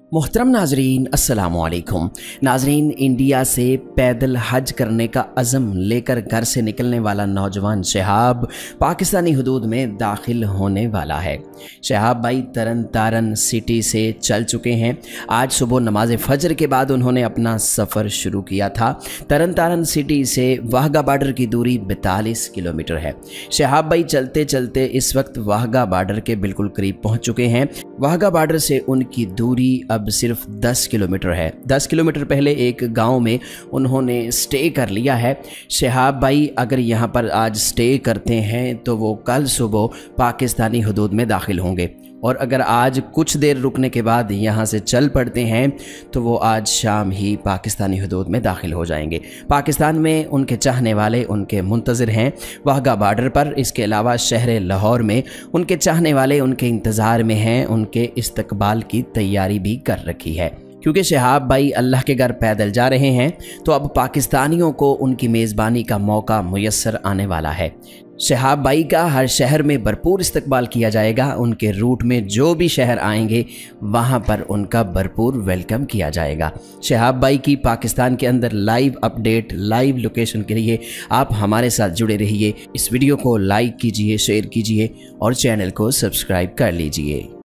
मोहतरम नाजरीन अस्सलामुअलैकुम। नाजरीन, इंडिया से पैदल हज करने का अज़म लेकर घर से निकलने वाला नौजवान शहाब पाकिस्तानी हदूद में दाखिल होने वाला है। शहाब भाई तरन तारन सिटी से चल चुके हैं। आज सुबह नमाज फ़जर के बाद उन्होंने अपना सफ़र शुरू किया था। तरन तारन सिटी से वाहगा बॉर्डर की दूरी 42 किलोमीटर है। शहाब भाई चलते चलते इस वक्त वाहगा बॉर्डर के बिल्कुल करीब पहुँच चुके हैं। वाहगा बॉर्डर से उनकी दूरी अब सिर्फ 10 किलोमीटर है। 10 किलोमीटर पहले एक गांव में उन्होंने स्टे कर लिया है। शहाब भाई अगर यहां पर आज स्टे करते हैं तो वो कल सुबह पाकिस्तानी हदूद में दाखिल होंगे, और अगर आज कुछ देर रुकने के बाद यहाँ से चल पड़ते हैं तो वो आज शाम ही पाकिस्तानी हदूद में दाखिल हो जाएंगे। पाकिस्तान में उनके चाहने वाले उनके मुंतज़िर हैं वाहगा बॉर्डर पर। इसके अलावा शहर लाहौर में उनके चाहने वाले उनके इंतज़ार में हैं। उनके इस्तकबाल की तैयारी भी कर रखी है। क्योंकि शहाब भाई अल्लाह के घर पैदल जा रहे हैं तो अब पाकिस्तानियों को उनकी मेज़बानी का मौका मुयस्सर आने वाला है। शहाब भाई का हर शहर में भरपूर इस्तकबाल किया जाएगा। उनके रूट में जो भी शहर आएंगे वहां पर उनका भरपूर वेलकम किया जाएगा। शहाब भाई की पाकिस्तान के अंदर लाइव अपडेट, लाइव लोकेशन के लिए आप हमारे साथ जुड़े रहिए। इस वीडियो को लाइक कीजिए, शेयर कीजिए और चैनल को सब्सक्राइब कर लीजिए।